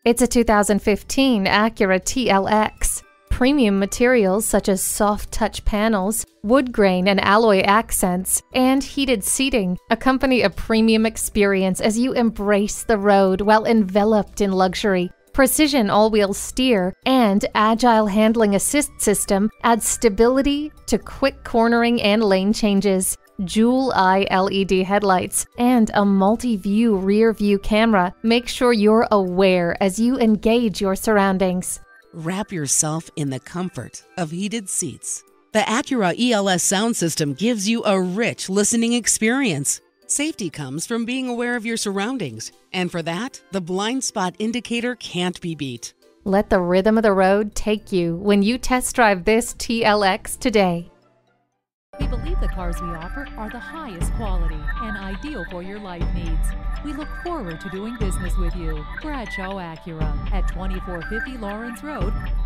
It's a 2015 Acura TLX. Premium materials such as soft touch panels, wood grain and alloy accents, and heated seating accompany a premium experience as you embrace the road while enveloped in luxury. Precision all-wheel steer and agile handling assist system add stability to quick cornering and lane changes. Jewel-eye LED headlights and a multi-view rear-view camera make sure you're aware as you engage your surroundings. Wrap yourself in the comfort of heated seats. The Acura ELS sound system gives you a rich listening experience. Safety comes from being aware of your surroundings, and for that, the blind spot indicator can't be beat. Let the rhythm of the road take you when you test drive this TLX today. We believe the cars we offer are the highest quality and ideal for your life needs. We look forward to doing business with you. Bradshaw Acura at 2450 Lawrence Road,